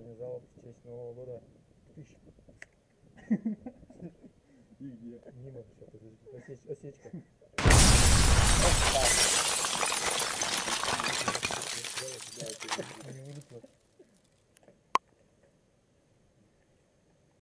организовал в честь Нового года. Тыщ. И где? Мимо, сейчас осечка.